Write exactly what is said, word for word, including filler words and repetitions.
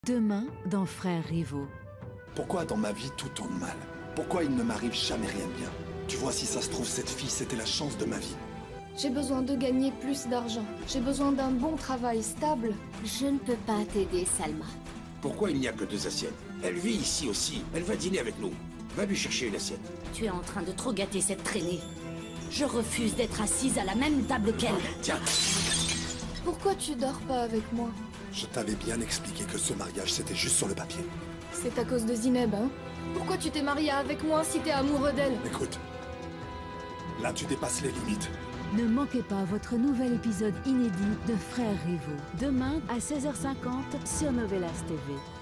Demain, dans Frères Rivaux. Pourquoi dans ma vie tout tourne mal? Pourquoi il ne m'arrive jamais rien de bien? Tu vois, si ça se trouve, cette fille, c'était la chance de ma vie. J'ai besoin de gagner plus d'argent. J'ai besoin d'un bon travail stable. Je ne peux pas t'aider, Salma. Pourquoi il n'y a que deux assiettes? Elle vit ici aussi. Elle va dîner avec nous. Va lui chercher une assiette. Tu es en train de trop gâter cette traînée. Je refuse d'être assise à la même table qu'elle. Tiens. Pourquoi tu dors pas avec moi? Je t'avais bien expliqué que ce mariage, c'était juste sur le papier. C'est à cause de Zineb, hein? Pourquoi tu t'es marié avec moi si t'es amoureux d'elle? Écoute, là tu dépasses les limites. Ne manquez pas votre nouvel épisode inédit de Frères Rivaux. Demain à seize heures cinquante sur Novelas T V.